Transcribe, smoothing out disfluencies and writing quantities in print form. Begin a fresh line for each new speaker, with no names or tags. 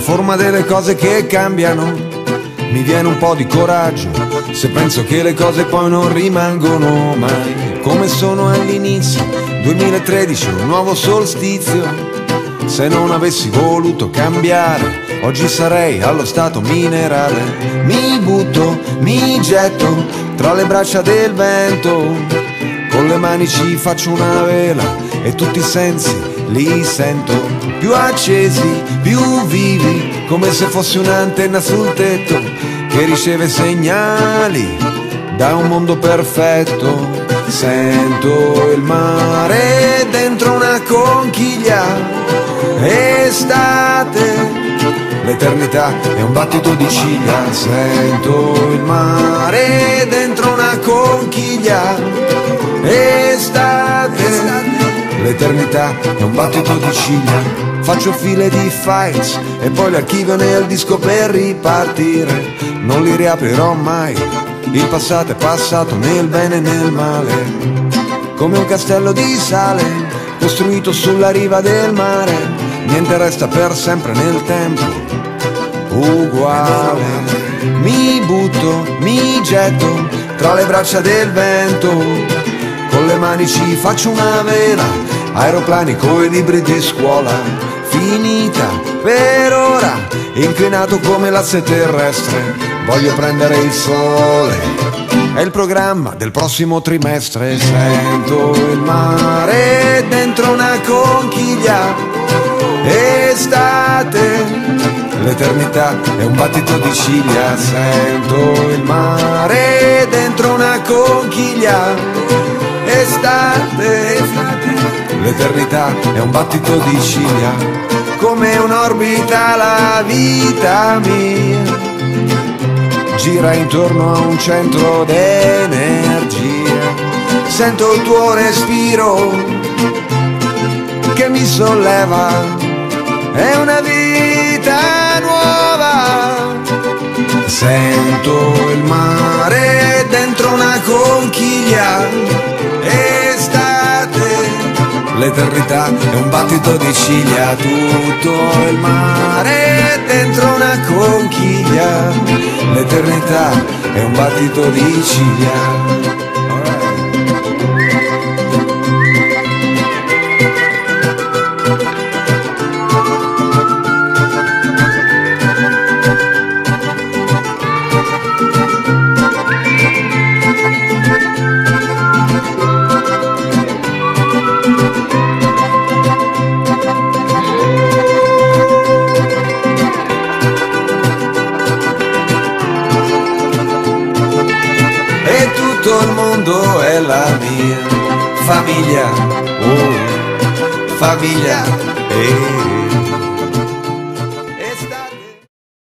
forma delle cose che cambiano. Mi viene un po' di coraggio se penso che le cose poi non rimangono mai come sono all'inizio. 2013, un nuovo solstizio. Se non avessi voluto cambiare, oggi sarei allo stato minerale. Mi butto, mi getto tra le braccia del vento, con le mani ci faccio una vela e tutti i sensi li sento più accesi, più vivi, come se fossi un'antenna sul tetto che riceve segnali da un mondo perfetto. Sento il mare dentro una conchiglia. Estate, l'eternità è un battito di ciglia. Sento il mare dentro una conchiglia. Estate, l'eternità è un battito di ciglia. Faccio file di files e poi le archivio nel disco per ripartire. Non li riaprirò mai, il passato è passato nel bene e nel male, come un castello di sale costruito sulla riva del mare. Niente resta per sempre nel tempo, uguale. Mi butto, mi getto tra le braccia del vento, con le mani ci faccio una vela, aeroplani coi libri di scuola. Finita per ora, inclinato come l'asse terrestre, voglio prendere il sole, è il programma del prossimo trimestre. Sento il mare dentro una conchiglia. Estate, l'eternità è un battito di ciglia. Sento il mare dentro una conchiglia. Estate, l'eternità è un battito di ciglia, come un'orbita la vita mia, gira intorno a un centro d'energia. Sento il tuo respiro che mi solleva, è una vita nuova. Sento il mare dentro una conchiglia. Estate, l'eternità è un battito di ciglia. Tutto il mare dentro una conchiglia. L'eternità è un battito di ciglia. Tutto il mondo è la mia famiglia, oh, famiglia,